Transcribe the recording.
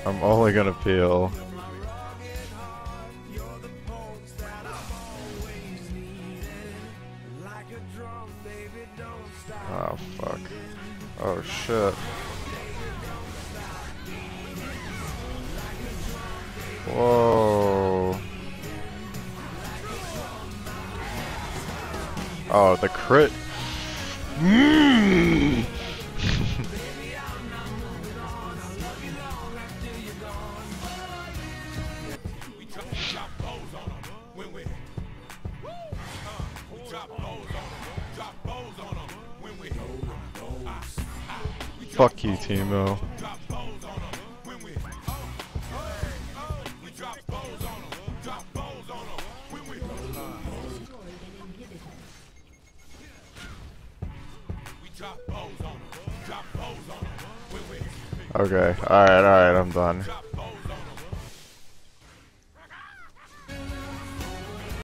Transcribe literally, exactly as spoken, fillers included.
I'm only gonna peel. Oh fuck. Oh shit. Whoa. Oh, the crit. Mm. Fuck you, Teemo. Okay, alright, alright, I'm done.